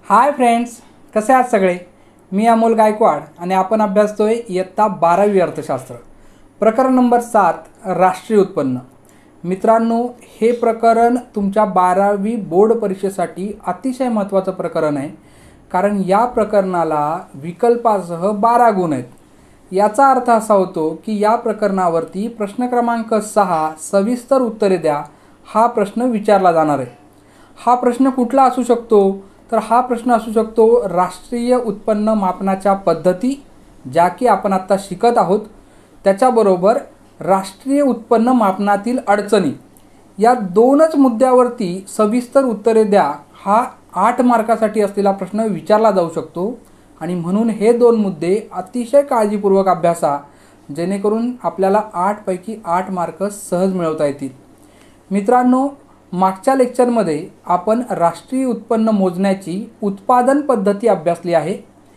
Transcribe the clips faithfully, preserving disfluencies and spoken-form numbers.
Hi friends, कसे आहात सगळे? मी अमोल गायकवाड आणि आपण अभ्यासतोय इयत्ता बारावी अर्थशास्त्र, प्रकरण नंबर सात राष्ट्रीय उत्पन्न. मित्रांनो, हे प्रकरण तुमच्या बारावी बोर्ड परीक्षेसाठी अतिशय महत्त्वाचं प्रकरण आहे, कारण या प्रकरणाला विकल्पासह बारा गुण आहेत. याचा अर्थ असा होतो की या प्रकरणावरती प्रश्न क्रमांक सहा सविस्तर उत्तरे द्या हा प्रश्न विचारला जाणार आहे. हा प्रश्न कुठला असू शकतो? तर हा प्रश्न असू शकतो राष्ट्रीय उत्पन्न मापनाच्या पद्धती, ज्या की आपण आत्ता शिकत आहोत, त्याच्याबरोबर राष्ट्रीय उत्पन्न मापनातील अडचणी. या दोनच मुद्द्यावरती सविस्तर उत्तरे द्या हा आठ मार्कासाठी असलेला प्रश्न विचारला जाऊ शकतो आणि म्हणून हे दोन मुद्दे अतिशय काळजीपूर्वक अभ्यासा, जेणेकरून आपल्याला आठ पैकी आठ मार्क सहज मिळवता येतील. मित्रांनो, मागच्या लेक्चरमध्ये आपण राष्ट्रीय उत्पन्न मोजण्याची उत्पादन पद्धती अभ्यासली आहे.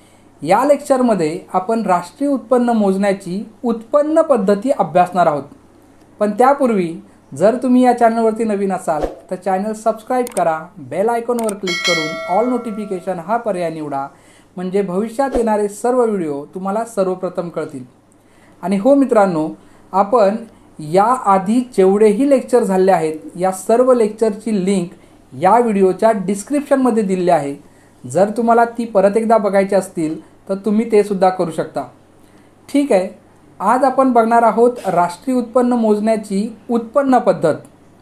या लेक्चरमध्ये आपण राष्ट्रीय उत्पन्न मोजण्याची उत्पन्न पद्धती अभ्यासणार आहोत. पण त्यापूर्वी जर तुम्ही या चॅनलवरती नवीन असाल तर चॅनल सबस्क्राईब करा, बेल आयकॉनवर क्लिक करून ऑल नोटिफिकेशन हा पर्याय निवडा, म्हणजे भविष्यात येणारे सर्व व्हिडिओ तुम्हाला सर्वप्रथम कळतील. आणि हो मित्रांनो, आपण या आधी जेवढेही लेक्चर झाले आहेत या सर्व लेक्चरची लिंक या व्हिडिओच्या डिस्क्रिप्शनमध्ये दिलेली आहे. जर तुम्हाला ती परत एकदा बघायची असतील तर तुम्ही ते सुद्धा करू शकता. ठीक आहे, आज आपण बघणार आहोत राष्ट्रीय उत्पन्न मोजण्याची उत्पन्न पद्धत.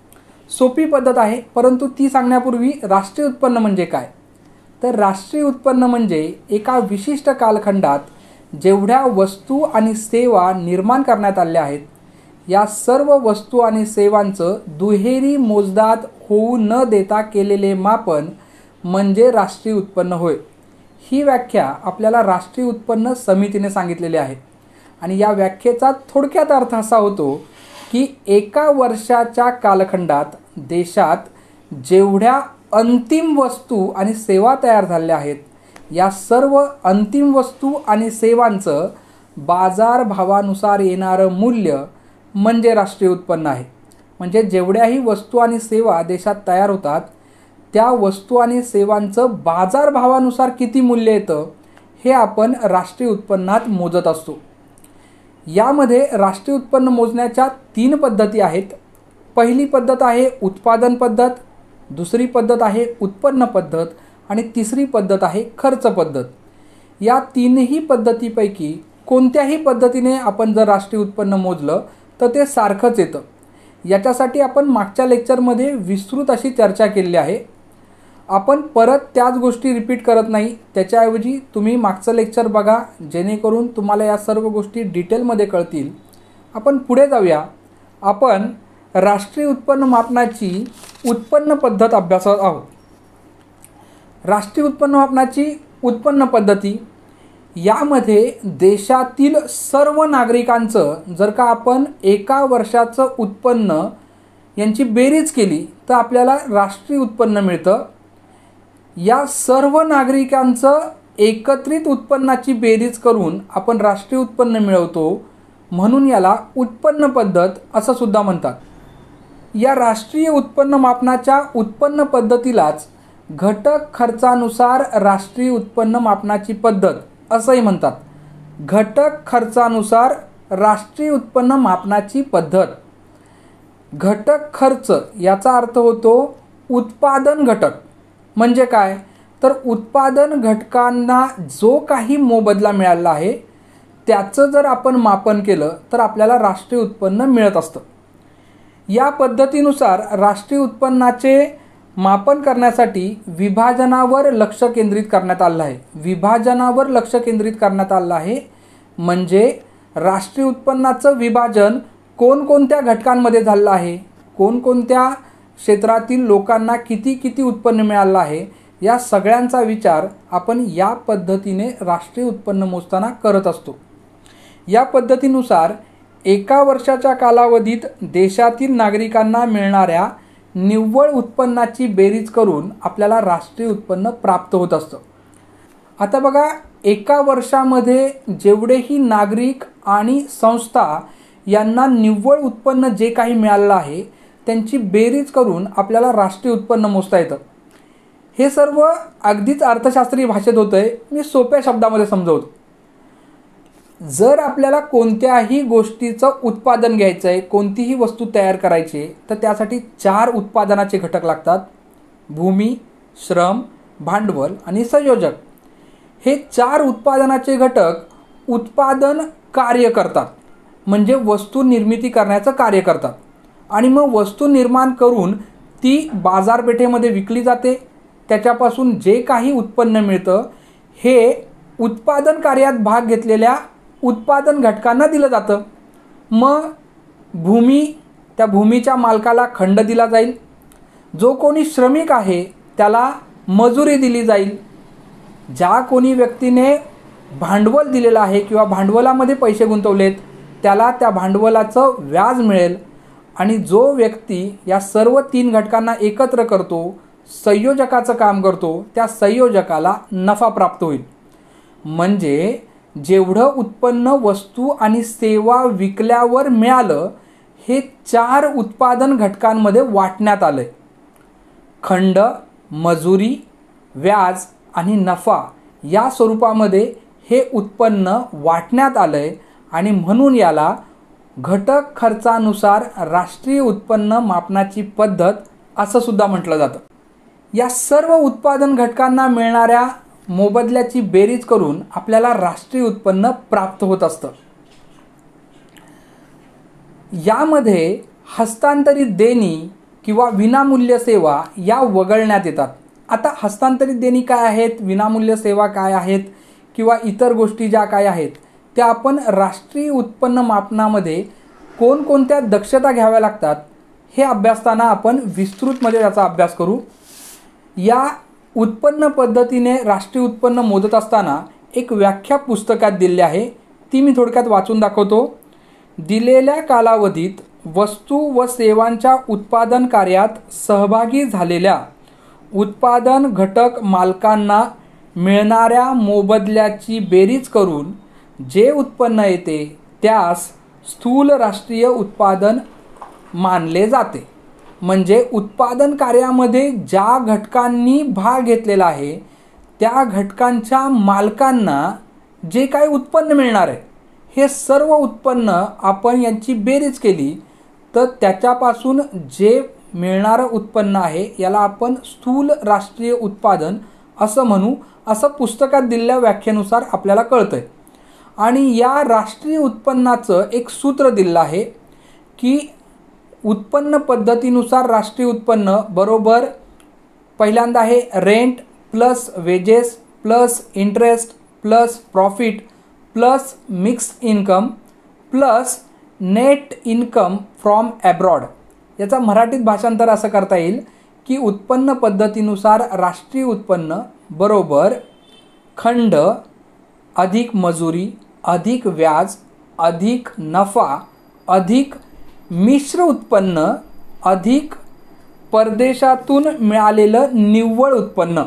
सोपी पद्धत आहे, परंतु ती सांगण्यापूर्वी राष्ट्रीय उत्पन्न म्हणजे काय? तर राष्ट्रीय उत्पन्न म्हणजे एका विशिष्ट कालखंडात जेवढ्या वस्तू आणि सेवा निर्माण करण्यात आल्या आहेत या सर्व वस्तू आणि सेवांचं दुहेरी मोजदाद होऊ न देता केलेले मापन म्हणजे राष्ट्रीय उत्पन्न होय. ही व्याख्या आपल्याला राष्ट्रीय उत्पन्न समितीने सांगितलेली आहे आणि या व्याख्येचा थोडक्यात अर्थ असा होतो की एका वर्षाच्या कालखंडात देशात जेवढ्या अंतिम वस्तू आणि सेवा तयार झाल्या आहेत या सर्व अंतिम वस्तू आणि सेवांचं बाजारभावानुसार येणारं मूल्य म्हणजे राष्ट्रीय उत्पन्न आहे. म्हणजे जेवढ्याही वस्तू आणि सेवा देशात तयार होतात त्या वस्तू आणि सेवांचं बाजारभावानुसार किती मूल्य येतं हे आपण राष्ट्रीय उत्पन्नात मोजत असतो. यामध्ये राष्ट्रीय उत्पन्न मोजण्याच्या तीन पद्धती आहेत. पहिली पद्धत आहे उत्पादन पद्धत, दुसरी पद्धत आहे उत्पन्न पद्धत आणि तिसरी पद्धत आहे खर्च पद्धत. या तीनही पद्धतीपैकी कोणत्याही पद्धतीने आपण जर राष्ट्रीय उत्पन्न मोजलं तर ते सारखंच येतं. याच्यासाठी आपण मागच्या लेक्चरमध्ये विस्तृत अशी चर्चा केलेली आहे. आपण परत त्याच गोष्टी रिपीट करत नाही, त्याच्याऐवजी तुम्ही मागचं लेक्चर बघा, जेणेकरून तुम्हाला या सर्व गोष्टी डिटेलमध्ये कळतील. आपण पुढे जाऊया. आपण राष्ट्रीय उत्पन्न मापनाची उत्पन्न पद्धत अभ्यासत आहोत. राष्ट्रीय उत्पन्न मापनाची उत्पन्न पद्धती यामध्ये देशातील सर्व नागरिकांचं जर का आपण एका वर्षाचं उत्पन्न यांची बेरीज केली तर आपल्याला राष्ट्रीय उत्पन्न मिळतं. या सर्व नागरिकांचं एकत्रित उत्पन्नाची बेरीज करून आपण राष्ट्रीय उत्पन्न मिळवतो, म्हणून याला उत्पन्न पद्धत असं सुद्धा म्हणतात. या राष्ट्रीय उत्पन्न मापनाच्या उत्पन्न पद्धतीलाच घटक खर्चानुसार राष्ट्रीय उत्पन्न मापनाची पद्धत असंही म्हणतात. घटक खर्चानुसार राष्ट्रीय उत्पन्न मापनाची पद्धत. घटक खर्च याचा अर्थ होतो उत्पादन घटक. म्हणजे काय? तर उत्पादन घटकांना जो काही मोबदला मिळाला आहे त्याचं जर आपण मापन केलं तर आपल्याला राष्ट्रीय उत्पन्न मिळत असतं. या पद्धतीनुसार राष्ट्रीय उत्पन्नाचे मापन करण्यासाठी विभाजनावर लक्ष केंद्रित करण्यात आलं आहे. विभाजनावर लक्ष केंद्रित करण्यात आलं आहे म्हणजे राष्ट्रीय उत्पन्नाचं विभाजन कोणकोणत्या घटकांमध्ये झालं आहे, कोणकोणत्या क्षेत्रातील लोकांना किती किती उत्पन्न मिळालं आहे, या सगळ्यांचा विचार आपण या पद्धतीने राष्ट्रीय उत्पन्न मोजताना करत असतो. या पद्धतीनुसार एका वर्षाच्या कालावधीत देशातील नागरिकांना मिळणाऱ्या निव्वळ उत्पन्नाची बेरीज करून आपल्याला राष्ट्रीय उत्पन्न प्राप्त होत असतं. आता बघा, एका वर्षामध्ये जेवढेही नागरिक आणि संस्था यांना निव्वळ उत्पन्न जे काही मिळालं आहे त्यांची बेरीज करून आपल्याला राष्ट्रीय उत्पन्न मोजता येतं. हे सर्व अगदीच अर्थशास्त्रीय भाषेत होतं आहे, मी सोप्या शब्दामध्ये समजवतो. जर आपल्याला कोणत्याही गोष्टीचं उत्पादन घ्यायचं आहे, कोणतीही वस्तू तयार करायची आहे, तर त्यासाठी चार उत्पादनाचे घटक लागतात: भूमी, श्रम, भांडवल आणि संयोजक. हे चार उत्पादनाचे घटक उत्पादन कार्य करतात, म्हणजे वस्तू निर्मिती करण्याचं कार्य करतात. आणि मग वस्तू निर्माण करून ती बाजारपेठेमध्ये विकली जाते. त्याच्यापासून जे काही उत्पन्न मिळतं हे उत्पादन कार्यात भाग घेतलेल्या उत्पादन घटकांना दिलं जातं. मग भूमी, त्या भूमीच्या मालकाला खंड दिला जाईल. जो कोणी श्रमिक आहे त्याला मजुरी दिली जाईल. ज्या कोणी व्यक्तीने भांडवल दिलेलं आहे किंवा भांडवलामध्ये पैसे गुंतवलेत त्याला त्या भांडवलाचं व्याज मिळेल. आणि जो व्यक्ती या सर्व तीन घटकांना एकत्र करतो, संयोजकाचं काम करतो, त्या संयोजकाला नफा प्राप्त होईल. म्हणजे जेवढं उत्पन्न वस्तू आणि सेवा विकल्यावर मिळालं हे चार उत्पादन घटकांमध्ये वाटण्यात आलं आहे. खंड, मजुरी, व्याज आणि नफा या स्वरूपामध्ये हे उत्पन्न वाटण्यात आलं आहे. आणि म्हणून याला घटक खर्चानुसार राष्ट्रीय उत्पन्न मापनाची पद्धत असं सुद्धा म्हटलं जातं. या सर्व उत्पादन घटकांना मिळणाऱ्या मोबदल्याची बेरीज करून आपल्याला राष्ट्रीय उत्पन्न प्राप्त होत असतं. यामध्ये हस्तांतरित देणी किंवा विनामूल्य सेवा या वगळण्यात येतात. आता हस्तांतरित देणी काय आहेत, विनामूल्य सेवा काय आहेत किंवा इतर गोष्टी ज्या काय आहेत त्या आपण राष्ट्रीय उत्पन्न मापनामध्ये कोणकोणत्या दक्षता घ्याव्या लागतात हे अभ्यासताना आपण विस्तृतमध्ये त्याचा अभ्यास करू. या उत्पन्न पद्धतीने राष्ट्रीय उत्पन्न मोजत असताना एक व्याख्या पुस्तकात दिली आहे, ती मी थोडक्यात वाचून दाखवतो. दिलेल्या कालावधीत वस्तू व सेवांच्या उत्पादन कार्यात सहभागी झालेल्या उत्पादन घटक मालकांना मिळणाऱ्या मोबदल्याची बेरीज करून जे उत्पन्न येते त्यास स्थूल राष्ट्रीय उत्पादन मानले जाते. म्हणजे उत्पादन कार्यामध्ये ज्या घटकांनी भाग घेतलेला आहे त्या घटकांच्या मालकांना जे काही उत्पन्न मिळणार आहे हे सर्व उत्पन्न आपण यांची बेरीज केली तर त्याच्यापासून जे मिळणारं उत्पन्न आहे याला आपण स्थूल राष्ट्रीय उत्पादन असं म्हणू, असं पुस्तकात दिलेल्या व्याख्येनुसार आपल्याला कळतंय. आणि या राष्ट्रीय उत्पन्नाचं एक सूत्र दिलं आहे की उत्पन्न पद्धतीनुसार राष्ट्रीय उत्पन्न बरोबर पहिल्यांदा आहे rent plus wages plus interest plus profit plus mix income plus net income from abroad. याचा मराठीत भाषांतर असं करता येईल की उत्पन्न पद्धतीनुसार राष्ट्रीय उत्पन्न बरोबर खंड अधिक मजुरी अधिक व्याज अधिक नफा अधिक मिश्र उत्पन्न अधिक परदेशातून मिळालेलं निव्वळ उत्पन्न.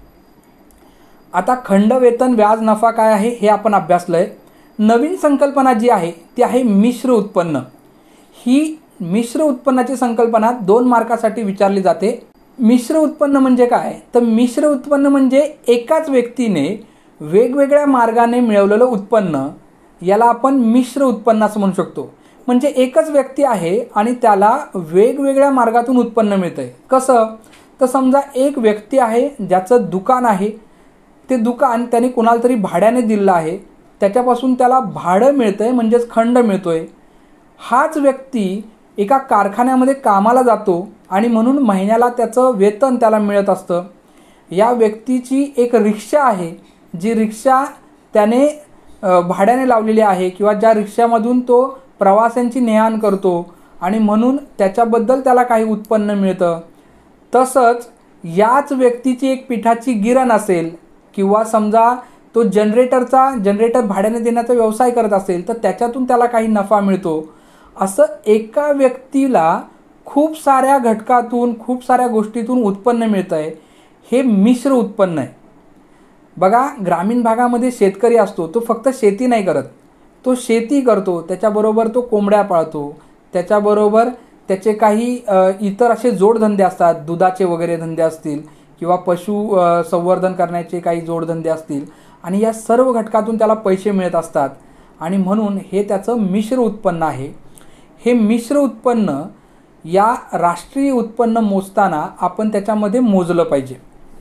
आता खंड, वेतन, व्याज, नफा काय आहे हे आपण अभ्यासलंय. नवीन संकल्पना जी आहे ती आहे मिश्र उत्पन्न. ही मिश्र उत्पन्नाची संकल्पना दोन मार्कासाठी विचारली जाते. मिश्र उत्पन्न म्हणजे काय, तर मिश्र उत्पन्न म्हणजे एकाच व्यक्तीने वेगवेगळ्या मार्गाने मिळवलेलं उत्पन्न याला आपण मिश्र उत्पन्न असं म्हणू शकतो. म्हणजे एकच व्यक्ती आहे आणि त्याला वेगवेगळ्या मार्गातून उत्पन्न मिळतंय. कसं, तर समजा एक व्यक्ती आहे ज्याचं दुकान आहे, ते दुकान त्याने कुणाला तरी भाड्याने दिलं आहे, त्याच्यापासून त्याला भाडं मिळतंय म्हणजेच खंड मिळतोय. हाच व्यक्ती एका कारखान्यामध्ये कामाला जातो आणि म्हणून महिन्याला त्याचं वेतन त्याला मिळत असतं. या व्यक्तीची एक रिक्षा आहे, जी रिक्षा त्याने भाड्याने लावलेली आहे किंवा ज्या रिक्षामधून तो प्रवाशांची ने-आण करतो आणि म्हणून त्याच्याबद्दल त्याला काही उत्पन्न मिळतं. तसंच याच व्यक्तीची एक पिठाची गिरण असेल किंवा समजा तो जनरेटरचा जनरेटर भाड्याने देण्याचा व्यवसाय करत असेल तर त्याच्यातून त्याला काही नफा मिळतो. असं एका व्यक्तीला खूप साऱ्या घटकातून खूप साऱ्या गोष्टीतून उत्पन्न मिळतं आहे, हे मिश्र उत्पन्न आहे. बघा, ग्रामीण भागामध्ये शेतकरी असतो, तो फक्त शेती नाही करत, तो शेती करतो, त्याच्याबरोबर तो कोंबड्या पाळतो, त्याच्याबरोबर त्याचे काही इतर असे जोडधंदे असतात, दुधाचे वगैरे धंदे असतील किंवा पशु संवर्धन करण्याचे काही जोडधंदे असतील आणि या सर्व घटकातून त्याला पैसे मिळत असतात आणि म्हणून हे त्याचं मिश्र उत्पन्न आहे. हे मिश्र उत्पन्न या राष्ट्रीय उत्पन्न मोजताना आपण त्याच्यामध्ये मोजलं पाहिजे.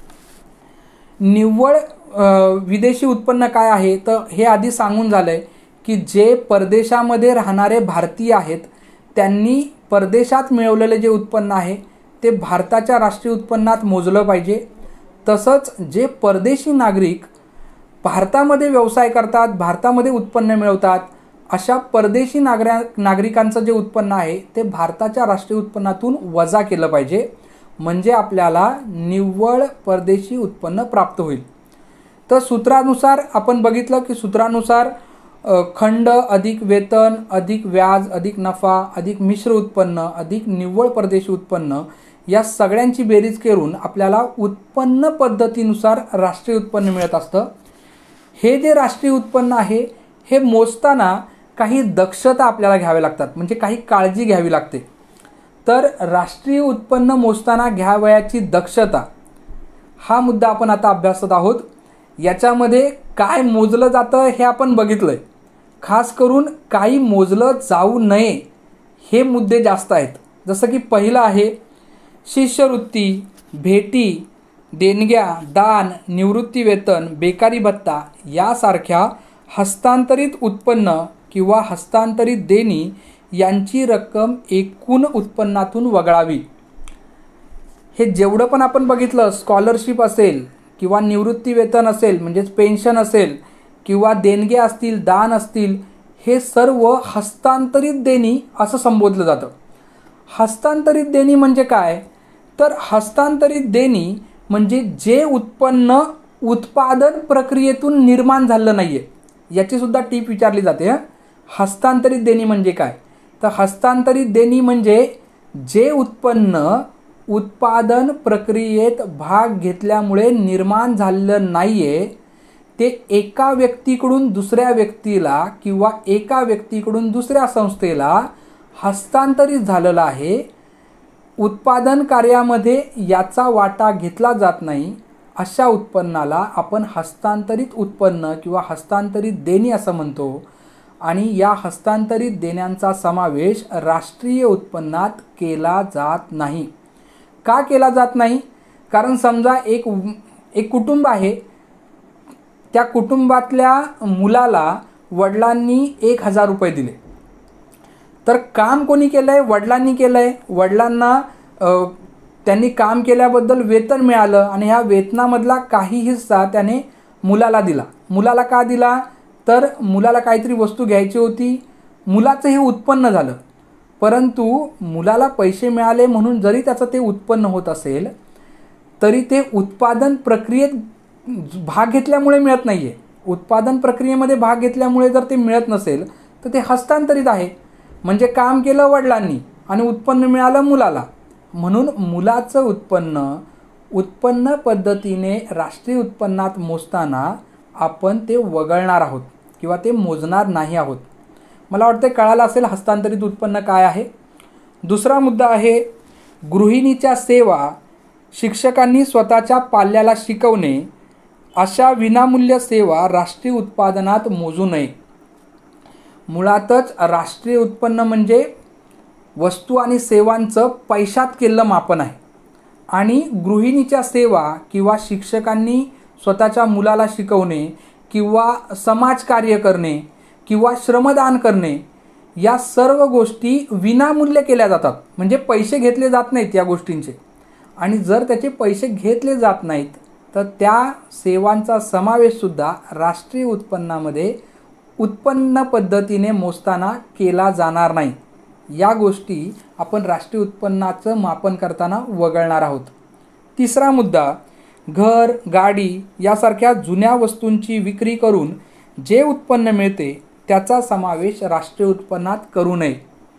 निव्वळ विदेशी उत्पन्न काय आहे तर हे आधी सांगून झालंय की जे परदेशामध्ये राहणारे भारतीय आहेत त्यांनी परदेशात मिळवलेले जे उत्पन्न आहे ते भारताच्या राष्ट्रीय उत्पन्नात मोजलं पाहिजे. तसंच जे परदेशी नागरिक भारतामध्ये व्यवसाय करतात, भारतामध्ये उत्पन्न मिळवतात, अशा परदेशी नागऱ्या नागरिकांचं जे उत्पन्न आहे ते भारताच्या राष्ट्रीय उत्पन्नातून वजा केलं पाहिजे, म्हणजे आपल्याला निव्वळ परदेशी उत्पन्न प्राप्त होईल. तर सूत्रानुसार आपण बघितलं की सूत्रानुसार खंड अधिक वेतन अधिक व्याज अधिक नफा अधिक मिश्र उत्पन्न अधिक निव्वळ परदेशी उत्पन्न या सगळ्यांची बेरीज करून आपल्याला उत्पन्न पद्धतीनुसार राष्ट्रीय उत्पन्न मिळत असतं. हे जे राष्ट्रीय उत्पन्न आहे हे मोजताना काही दक्षता आपल्याला घ्याव्या लागतात, म्हणजे काही काळजी घ्यावी लागते. तर राष्ट्रीय उत्पन्न मोजताना घ्यावयाची दक्षता हा मुद्दा आपण आता अभ्यासत आहोत. याच्यामध्ये काय मोजलं जातं हे आपण बघितलंय. खास करून काही मोजलं जाऊ नये हे मुद्दे जास्त आहेत. जसं की पहिलं आहे शिष्यवृत्ती, भेटी, देणग्या, दान, निवृत्ती वेतन, बेकारी भत्ता यासारख्या हस्तांतरित उत्पन्न किंवा हस्तांतरित देणी यांची रक्कम एकूण उत्पन्नातून वगळावी. हे जेवढं पण आपण बघितलं, स्कॉलरशिप असेल किंवा निवृत्ती वेतन असेल म्हणजेच पेन्शन असेल किंवा देणगे असतील, दान असतील, हे सर्व हस्तांतरित देणी असं संबोधलं जातं. हस्तांतरित देणी म्हणजे काय तर हस्तांतरित देणी म्हणजे जे उत्पन्न उत्पादन प्रक्रियेतून निर्माण झालं नाही आहे याची सुद्धा टीप विचारली जाते. हस्तांतरित देणी म्हणजे काय तर हस्तांतरित देणी म्हणजे जे उत्पन्न उत्पादन प्रक्रियेत भाग घेतल्यामुळे निर्माण झालेलं नाही आहे ते एका व्यक्तीकडून दुसऱ्या व्यक्तीला किंवा एका व्यक्तीकडून दुसऱ्या संस्थेला हस्तांतरित झालेलं आहे. उत्पादन कार्यामध्ये याचा वाटा घेतला जात नाही अशा उत्पन्नाला आपण हस्तांतरित उत्पन्न किंवा हस्तांतरित देणी असं म्हणतो. आणि या हस्तांतरित देण्यांचा समावेश राष्ट्रीय उत्पन्नात केला जात नाही. का केला जात नाही कारण समजा एक एक कुटुंब आहे, त्या कुटुंबातल्या मुलाला वडिलांनी एक हजार रुपये दिले, तर काम कोणी केलं आहे वडिलांनी केलं आहे. वडिलांना त्यांनी काम केल्याबद्दल वेतन मिळालं आणि ह्या वेतनामधला काही हिस्सा त्याने मुलाला दिला. मुलाला का दिला तर मुलाला काहीतरी वस्तू घ्यायची होती, मुलाचं हे उत्पन्न झालं. परंतु मुलाला पैसे मिळाले म्हणून जरी त्याचं ते उत्पन्न होत असेल तरी ते उत्पादन प्रक्रियेत भाग घेतल्यामुळे मिळत नाही आहे. उत्पादन प्रक्रियेमध्ये भाग घेतल्यामुळे जर ते मिळत नसेल तर ते हस्तांतरित आहे, म्हणजे काम केलं वडिलांनी आणि उत्पन्न मिळालं मुलाला. म्हणून मुलाचं उत्पन्न उत्पन्न पद्धतीने राष्ट्रीय उत्पन्नात मोजताना आपण ते वगळणार आहोत किंवा ते मोजणार नाही आहोत. मला वाटते कळालं असेल हस्तांतरित उत्पन्न काय आहे. दुसरा मुद्दा आहे गृहिणीच्या सेवा, शिक्षकांनी स्वतःच्या पाल्याला शिकवणे अशा विनामूल्य सेवा राष्ट्रीय उत्पादनात मोजू नये. मुळातच राष्ट्रीय उत्पन्न म्हणजे वस्तू आणि सेवांचं पैशात केलेलं मापन आहे आणि गृहिणीच्या सेवा किंवा शिक्षकांनी स्वतःच्या मुलाला शिकवणे किंवा समाजकार्य करणे किंवा श्रमदान करणे या सर्व गोष्टी विनामूल्य केल्या जातात, म्हणजे पैसे घेतले जात नाहीत या गोष्टींचे. आणि जर त्याचे पैसे घेतले जात नाहीत तर त्या सेवांचा समावेशसुद्धा राष्ट्रीय उत्पन्नामध्ये उत्पन्न पद्धतीने मोजताना केला जाणार नाही. या गोष्टी आपण राष्ट्रीय उत्पन्नाचं मापन करताना वगळणार आहोत. तिसरा मुद्दा घर, गाडी यासारख्या जुन्या वस्तूंची विक्री करून जे उत्पन्न मिळते त्याचा समावेश राष्ट्रीय उत्पन्नात करू नये.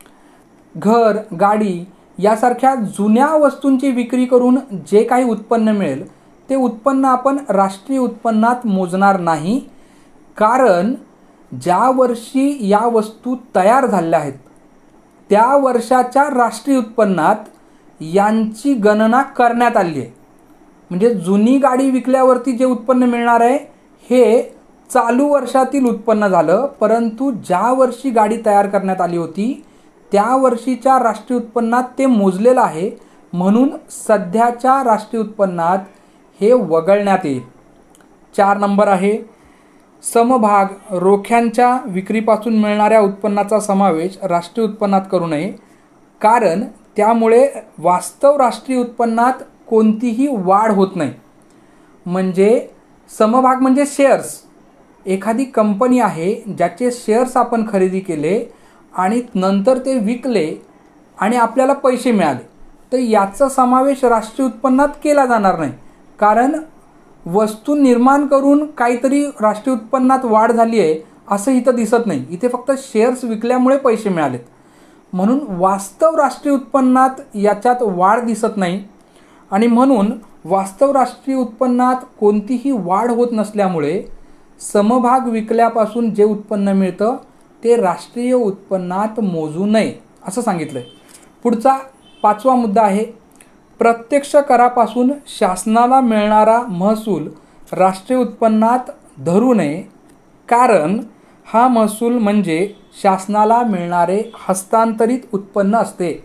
घर, गाडी यासारख्या जुन्या वस्तूंची विक्री करून जे काही उत्पन्न मिळेल ते उत्पन्न आपण राष्ट्रीय उत्पन्नात मोजणार नाही, कारण ज्या वर्षी या वस्तू तयार झाल्या आहेत त्या वर्षाच्या राष्ट्रीय उत्पन्नात यांची गणना करण्यात आली आहे. म्हणजे जुनी गाडी विकल्यावरती जे उत्पन्न मिळणार आहे हे चालू वर्षातील उत्पन्न झालं, परंतु ज्या वर्षी गाडी तयार करण्यात आली होती त्या वर्षीच्या राष्ट्रीय उत्पन्नात ते मोजलेलं आहे, म्हणून सध्याच्या राष्ट्रीय उत्पन्नात हे वगळण्यात येईल. चार नंबर आहे समभाग रोख्यांच्या विक्रीपासून मिळणाऱ्या उत्पन्नाचा समावेश राष्ट्रीय उत्पन्नात करू नये, कारण त्यामुळे वास्तव राष्ट्रीय उत्पन्नात कोणतीही वाढ होत नाही. म्हणजे समभाग म्हणजे शेअर्स. एखादी कंपनी आहे ज्याचे शेअर्स आपण खरेदी केले आणि नंतर ते विकले आणि आपल्याला पैसे मिळाले, तर याचा समावेश राष्ट्रीय उत्पन्नात केला जाणार नाही, कारण वस्तू निर्माण करून काहीतरी राष्ट्रीय उत्पन्नात वाढ झाली आहे असं इथं दिसत नाही. इथे फक्त शेअर्स विकल्यामुळे पैसे मिळालेत, म्हणून वास्तव राष्ट्रीय उत्पन्नात याच्यात वाढ दिसत नाही. आणि म्हणून वास्तव राष्ट्रीय उत्पन्नात कोणतीही वाढ होत नसल्यामुळे समभाग विकल्यापासून जे उत्पन्न मिळतं ते राष्ट्रीय उत्पन्नात मोजू नये असं सांगितलं आहे. पुढचा पाचवा मुद्दा आहे प्रत्यक्ष करापासून शासनाला मिळणारा महसूल राष्ट्रीय उत्पन्नात धरू नये, कारण हा महसूल म्हणजे शासनाला मिळणारे हस्तांतरित उत्पन्न असते.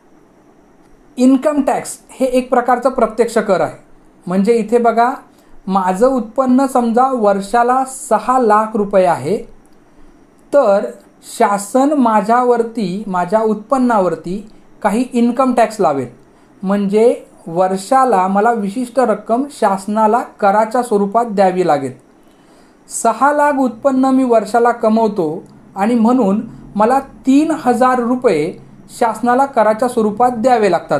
इन्कम टॅक्स हे एक प्रकारचं प्रत्यक्ष कर आहे. म्हणजे इथे बघा, माझं उत्पन्न समजा वर्षाला सहा लाख रुपये आहे, तर शासन माझ्यावरती माझ्या उत्पन्नावरती काही इन्कम टॅक्स लावेल. म्हणजे वर्षाला मला विशिष्ट रक्कम शासनाला कराच्या स्वरूपात द्यावी लागेल. सहा लाख उत्पन्न मी वर्षाला कमवतो आणि म्हणून मला तीन हजार रुपये शासनाला कराच्या स्वरूपात द्यावे लागतात.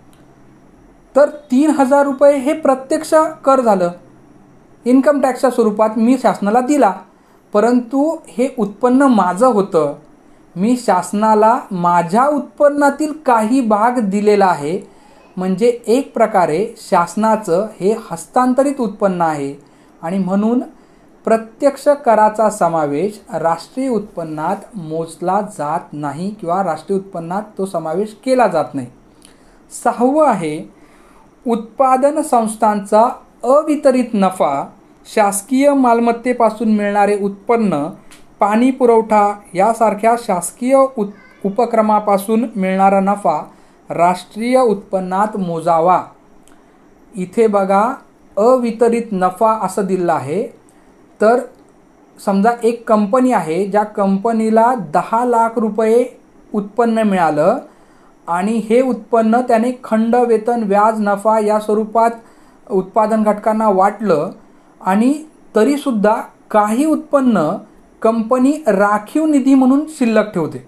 तर तीन हजार रुपये हे प्रत्यक्ष कर झालं, इन्कम टॅक्सच्या स्वरूपात मी शासनाला दिला, परंतु हे उत्पन्न माझं होतं. मी शासनाला माझ्या उत्पन्नातील काही भाग दिलेला आहे, म्हणजे एक प्रकारे शासनाचं हे हस्तांतरित उत्पन्न आहे आणि म्हणून प्रत्यक्ष कराचा समावेश राष्ट्रीय उत्पन्नात मोजला जात नाही किंवा राष्ट्रीय उत्पन्नात तो समावेश केला जात नाही. सहावं आहे उत्पादन संस्थांचा अवितरित नफा, शासकीय मालमत्तेपासून मिळणारे उत्पन्न, पाणी पुरवठा यासारख्या शासकीय उत उपक्रमापासून मिळणारा नफा राष्ट्रीय उत्पन्नात मोजावा. इथे बघा अवितरित नफा असं दिलं आहे. तर समजा एक कंपनी आहे, ज्या कंपनीला दहा लाख रुपये उत्पन्न मिळालं आणि हे उत्पन्न त्याने खंड, वेतन, व्याज, नफा या स्वरूपात उत्पादन घटकांना वाटलं आणि तरीसुद्धा काही उत्पन्न कंपनी राखीव निधी म्हणून शिल्लक ठेवते.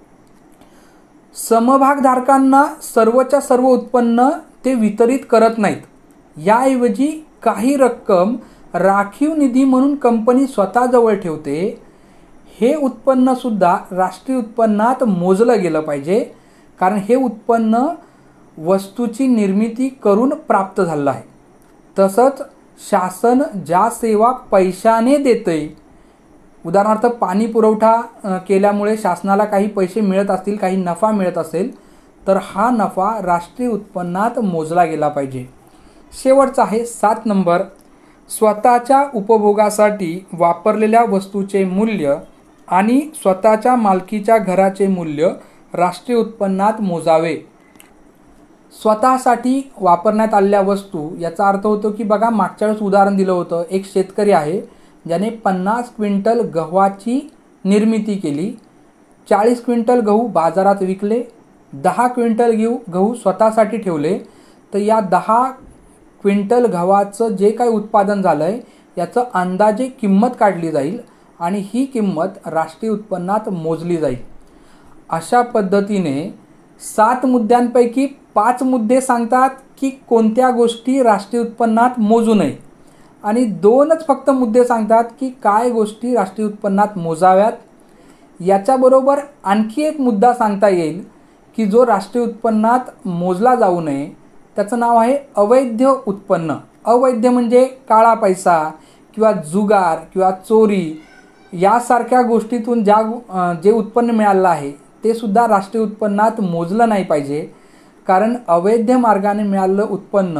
समभागधारकांना सर्वच्या सर्व उत्पन्न ते वितरित करत नाहीत. याऐवजी काही रक्कम राखीव निधी म्हणून कंपनी स्वतःजवळ ठेवते. हे उत्पन्नसुद्धा राष्ट्रीय उत्पन्नात मोजलं गेलं पाहिजे, कारण हे उत्पन्न वस्तूची निर्मिती करून प्राप्त झालं आहे. तसंच शासन ज्या सेवा पैशाने देते, उदाहरणार्थ पाणी पुरवठा केल्यामुळे शासनाला काही पैसे मिळत असतील, काही नफा मिळत असेल, तर हा नफा राष्ट्रीय उत्पन्नात मोजला गेला पाहिजे. शेवटचा आहे सात नंबर स्वतःच्या उपभोगासाठी वापरलेल्या वस्तूचे मूल्य आणि स्वतःच्या मालकीच्या घराचे मूल्य राष्ट्रीय उत्पन्नात मोजावे. स्वतःसाठी वापरण्यात आलेल्या वस्तू याचा अर्थ होतो की बघा, मागच्या वेळेस उदाहरण दिलं होतं, एक शेतकरी आहे ज्याने पन्नास क्विंटल गव्हाची निर्मिती केली, चाळीस क्विंटल गहू बाजारात विकले, दहा क्विंटल गहू गहू स्वतःसाठी ठेवले. तर या दहा क्विंटल गव्हाचं जे काही उत्पादन झालं आहे याचं अंदाजे किंमत काढली जाईल आणि ही किंमत राष्ट्रीय उत्पन्नात मोजली जाईल. अशा पद्धतीने सात मुद्द्यांपैकी पाच मुद्दे सांगतात की कोणत्या गोष्टी राष्ट्रीय उत्पन्नात मोजू नये आणि दोनच फक्त मुद्दे सांगतात की काय गोष्टी राष्ट्रीय उत्पन्नात मोजाव्यात. याच्याबरोबर आणखी एक मुद्दा सांगता येईल की जो राष्ट्रीय उत्पन्नात मोजला जाऊ नये, त्याचं नाव आहे अवैध उत्पन्न. अवैध म्हणजे काळा पैसा किंवा जुगार किंवा चोरी यासारख्या गोष्टीतून ज्या जे उत्पन्न मिळालं आहे ते सुद्धा राष्ट्रीय उत्पन्नात मोजलं नाही पाहिजे, कारण अवैध मार्गाने मिळालेलं उत्पन्न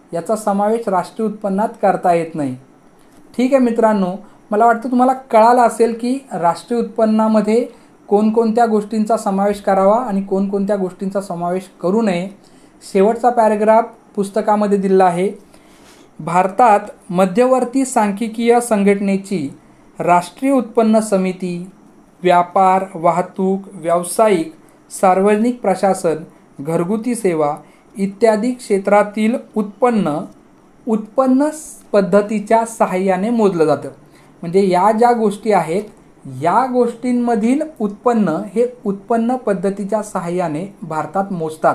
याचा समावेश राष्ट्रीय उत्पन्नात करता येत नाही। ठीक आहे मित्रांनो, मला वाटतं तुम्हाला कळालं असेल की राष्ट्रीय उत्पन्नामध्ये कोणकोणत्या गोष्टींचा समावेश करावा आणि कोणकोणत्या गोष्टींचा समावेश करू नये। शेवटचा पॅराग्राफ पुस्तकामध्ये दिलेला आहे। भारतात मध्यवर्ती सांख्यिकीय संघटनेची राष्ट्रीय उत्पन्न समिती व्यापार, वाहतूक, व्यावसायिक, सार्वजनिक प्रशासन, घरगुती सेवा इत्यादी क्षेत्रातील उत्पन्न उत्पन्न पद्धतीच्या सहाय्याने मोजलं जातं। म्हणजे या ज्या गोष्टी आहेत या गोष्टींमधील उत्पन्न हे उत्पन्न पद्धतीच्या सहाय्याने भारतात मोजतात।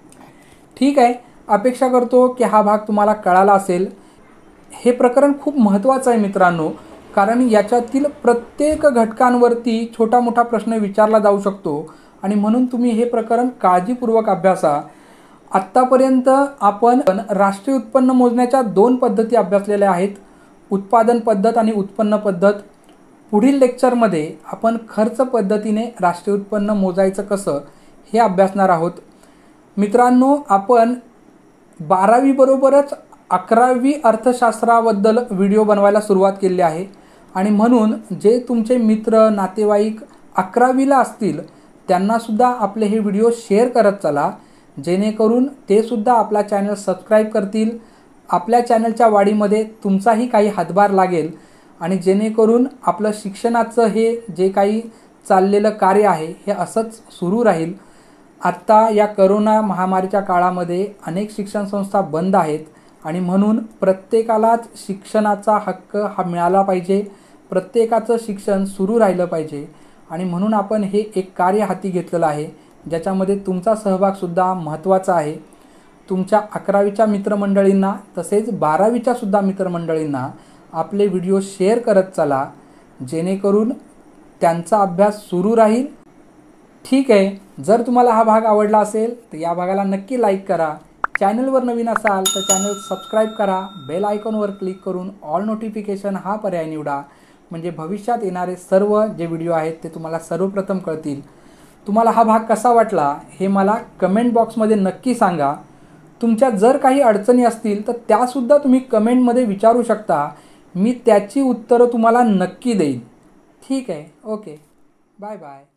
ठीक आहे, अपेक्षा करतो की हा भाग तुम्हाला कळाला असेल। हे प्रकरण खूप महत्त्वाचं आहे मित्रांनो, कारण याच्यातील प्रत्येक घटकांवरती छोटा मोठा प्रश्न विचारला जाऊ शकतो आणि म्हणून तुम्ही हे प्रकरण काळजीपूर्वक अभ्यासा। आत्तापर्यंत आपण राष्ट्रीय उत्पन्न मोजण्याच्या दोन पद्धती अभ्यासलेल्या आहेत, उत्पादन पद्धत आणि उत्पन्न पद्धत। पुढील लेक्चरमध्ये आपण खर्च पद्धतीने राष्ट्रीय उत्पन्न मोजायचं कसं हे अभ्यासणार आहोत। मित्रांनो, आपण बारावी बरोबरच अकरावी अर्थशास्त्राबद्दल व्हिडिओ बनवायला सुरुवात केली आहे आणि म्हणून जे तुमचे मित्र नातेवाईक अकरावीला असतील त्यांनासुद्धा आपले हे व्हिडिओ शेअर करत चला, जेणेकरून ते सुद्धा आपला चॅनल सबस्क्राईब करतील, आपल्या चॅनलच्या वाढीमध्ये तुमचाही काही हातभार लागेल आणि जेणेकरून आपलं शिक्षणाचं हे जे काही चाललेलं कार्य आहे हे असंच सुरू राहील। आत्ता या करोना महामारीच्या काळामध्ये अनेक शिक्षण संस्था बंद आहेत आणि म्हणून प्रत्येकालाच शिक्षणाचा हक्क हा मिळाला पाहिजे, प्रत्येकाचं शिक्षण सुरू राहिलं पाहिजे आणि म्हणून आपण हे एक कार्य हाती घेतलेलं आहे, ज्याच्यामध्ये तुमचा सहभागसुद्धा महत्त्वाचा आहे। तुमच्या अकरावीच्या मित्रमंडळींना तसेच बारावीच्या सुद्धा मित्रमंडळींना आपले व्हिडिओ शेअर करत चला, जेणेकरून त्यांचा अभ्यास सुरू राहील। ठीक आहे, जर तुम्हाला हा भाग आवडला असेल तर या भागाला नक्की लाईक करा। चॅनलवर नवीन असाल तर चॅनल सबस्क्राईब करा, बेल आयकॉनवर क्लिक करून ऑल नोटिफिकेशन हा पर्याय निवडा, म्हणजे भविष्यात येणारे सर्व जे व्हिडिओ आहेत ते तुम्हाला सर्वप्रथम कळतील। तुम्हाला हा भाग कसा वाटला हे मला कमेंट बॉक्समध्ये नक्की सांगा। तुमच्या जर काही अडचणी असतील तर त्यासुद्धा तुम्ही कमेंटमध्ये विचारू शकता, मी त्याची उत्तरं तुम्हाला नक्की देईन। ठीक आहे, ओके, बाय बाय।